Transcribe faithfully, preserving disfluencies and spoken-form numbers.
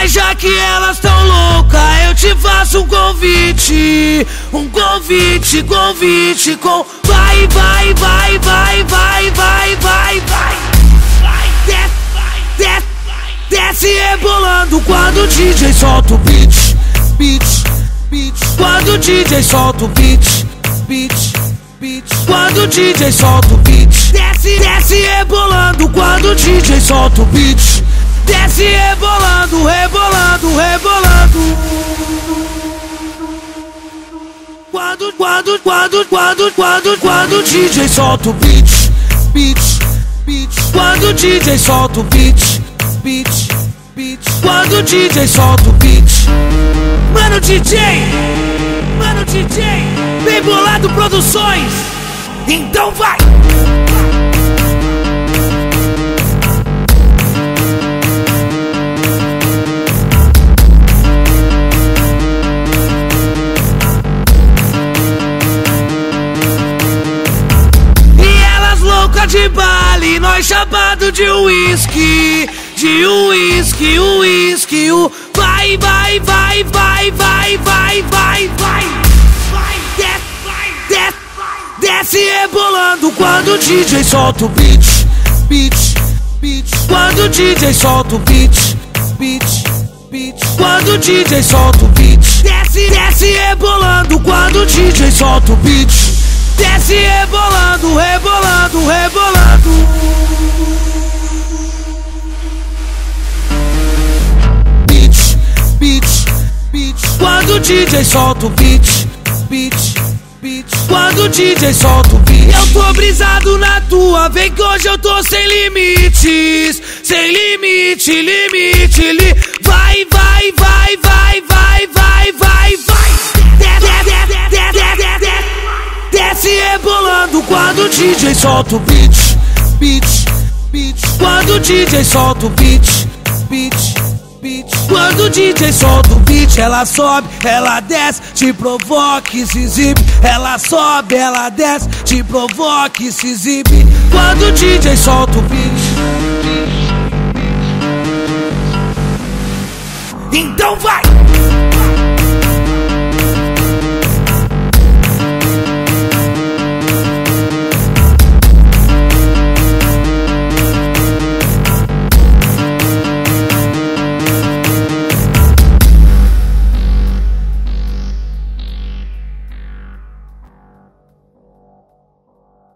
Mas já que elas tão loucas, eu te faço um convite. Um convite, convite com vai, vai, vai, vai, vai, vai, vai, vai. Desce, desce, desce rebolando quando o D J solta o beat. Beat, beat. Quando o D J solta o beat. Beat, beat. Quando o D J solta o beat. Desce, desce rebolando quando o D J solta o beat. Desce rebolando, rebolando, rebolando. Quando, quando, quando, quando, quando, quando o D J solta o beat. Beat, beat. Quando o D J solta o beat. Beat, beat. Quando o D J solta o beat. Mano D J, mano D J, Bem Bolado Produções. Então vai. De baile, nós chapado de uísque, de uísque, uísque, u vai, vai, vai, vai, vai, vai, vai, vai, vai, desce, desce, desce rebolando quando o D J solta o beat, beat, beat. Quando o D J solta o beat, beat, beat. Quando o D J solta o beat, desce, desce rebolando quando o D J solta o beat. Desce rebolando, rebolando, rebolando. Beat, beat, beat. Quando o D J solta o beat. Beat, beat. Quando o D J solta o beat. Eu tô brisado na tua, vem que hoje eu tô sem limites. Sem limite, limite, li. Vai, vai, vai, vai, vai, vai, vai, vai. Desce, desce, desce, desce, desce. Desce rebolando quando o D J solta o beat. Beat, beat. Quando o D J solta o beat. Beat, beat. Quando o D J solta o beat, ela sobe, ela desce, te provoca e se exibe. Ela sobe, ela desce, te provoca e se exibe. Quando o D J solta o beat. Então vai.